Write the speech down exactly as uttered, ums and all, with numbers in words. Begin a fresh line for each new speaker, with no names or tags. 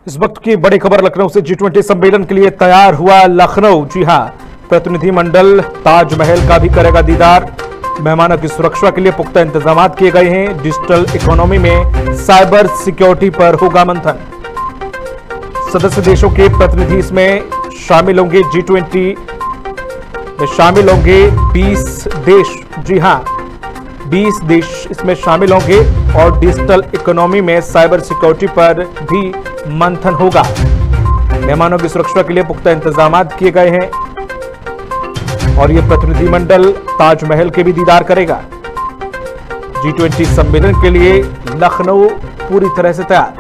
इस वक्त की बड़ी खबर लखनऊ से। जी ट्वेंटी सम्मेलन के लिए तैयार हुआ लखनऊ। जी हां, प्रतिनिधिमंडल ताजमहल का भी करेगा दीदार। मेहमानों की सुरक्षा के लिए पुख्ता इंतजाम किए गए हैं। डिजिटल इकोनॉमी में साइबर सिक्योरिटी पर होगा मंथन। सदस्य देशों के प्रतिनिधि इसमें शामिल होंगे। जी ट्वेंटी में शामिल होंगे बीस देश। जी हां, बीस देश इसमें शामिल होंगे और डिजिटल इकोनॉमी में साइबर सिक्योरिटी पर भी मंथन होगा। मेहमानों की सुरक्षा के लिए पुख्ता इंतजाम किए गए हैं और यह प्रतिनिधिमंडल ताजमहल के भी दीदार करेगा। जी ट्वेंटी सम्मेलन के लिए लखनऊ पूरी तरह से तैयार।